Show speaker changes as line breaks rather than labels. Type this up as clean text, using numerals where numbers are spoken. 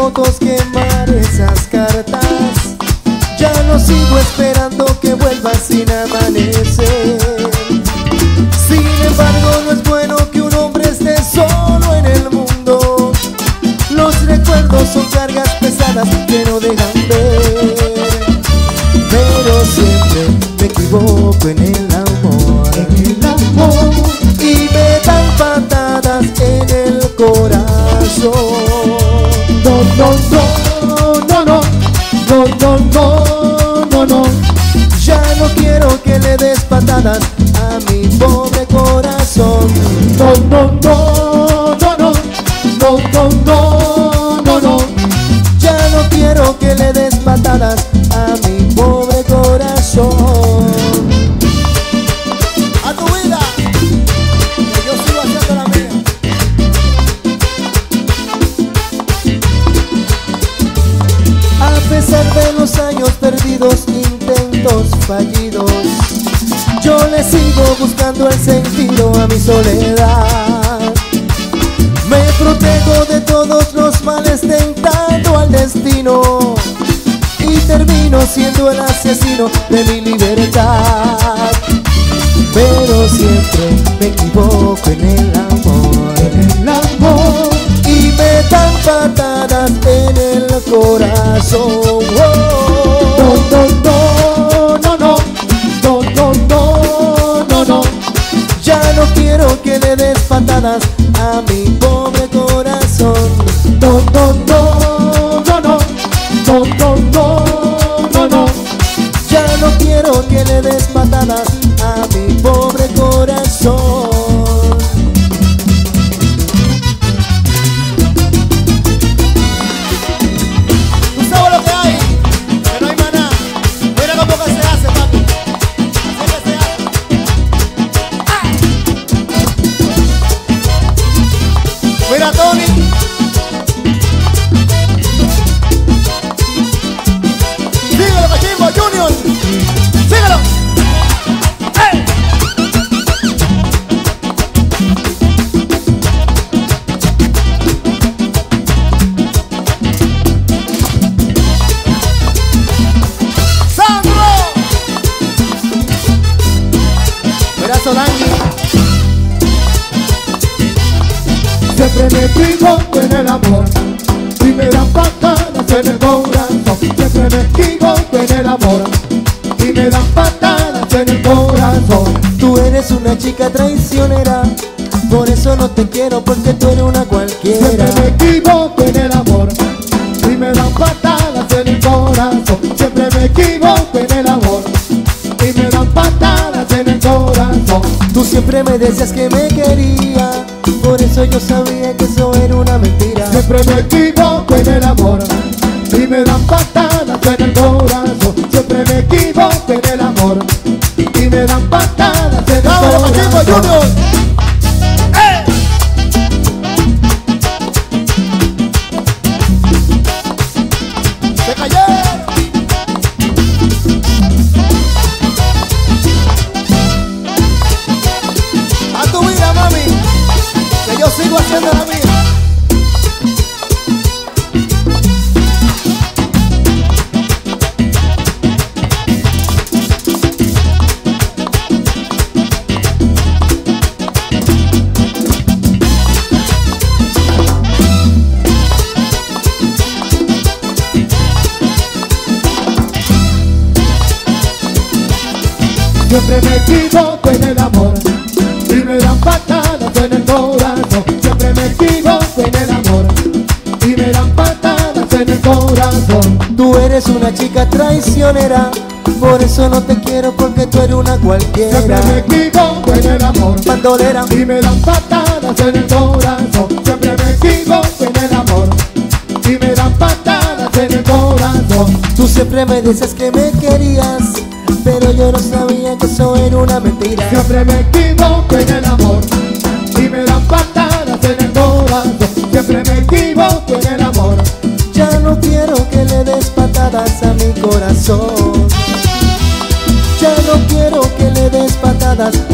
fotos, quemar esas cartas. Ya no sigo esperando que vuelvas sin amanecer. Sin embargo, no es bueno que un hombre esté solo en el mundo. Los recuerdos son cargas pesadas que no dejan ver. Pero siempre me equivoco en el amor, y me dan patadas en el corazón.
No, no, no, no, no, no, no, no, no, no.
Ya no quiero que le des patadas a mi pobre corazón.
No, no, no, no, no, no, no, no, no, no.
Ya no quiero que le des patadas a mi pobre corazón. A tu vida, que yo sigo haciendo la mía. A pesar de los años perdidos, intentos fallidos, yo le sigo buscando el sentido a mi soledad. Me protejo de todos los males tentando al destino, y termino siendo el asesino de mi libertad. Pero siempre me equivoco en el amor, y me dan patadas en el corazón.
No, no, no, no, no, no, no, no, no, no.
Ya no quiero que le des patadas a mi pobre corazón.
No, no, no, no, no, no, no, no, no, no.
Ya no quiero que le des patadas a mi pobre corazón. ¿Tú sabes lo que hay? Que no hay maná. Mira cómo que se hace, papi. Así que se hace. ¡Ay! Mira, Tony. Síguelo, Cachimbo Junior. Síguelo. ¡Hey! ¡Sandro! Mira, Solange.
Siempre me equivoco en el amor y me dan patadas en el corazón. Siempre me equivoco en el amor y me dan patadas en el corazón.
Tú eres una chica traicionera, por eso no te quiero, porque tú eres una cualquiera.
Siempre me equivoco en el amor y me dan patadas en el corazón. Siempre me equivoco en el amor y me dan patadas en el corazón.
Tú siempre me decías que me quería, por eso yo sabía que eso era una mentira.
Siempre me equivoco en el amor y me dan patadas en el corazón. Siempre me equivoco en el amor y me dan patadas en el corazón.
¡Se cayeron! A tu vida, mami, que yo sigo haciendo la mía.
Siempre me equivoco en el amor y me dan patadas en el corazón. Siempre me equivoco en el amor y me dan patadas en el corazón.
Tú eres una chica traicionera, por eso no te quiero, porque tú eres una cualquiera.
Siempre me equivoco en el amor
bandolera,
y me dan patadas en el corazón. Siempre me equivoco en el amor y me dan patadas en el corazón.
tú siempre me dices que me querías, pero yo no sabía que eso era una mentira.
Siempre me equivoco en el amor y me dan patadas en el corazón. Siempre me equivoco en el amor.
Ya no quiero que le des patadas a mi corazón. Ya no quiero que le des patadas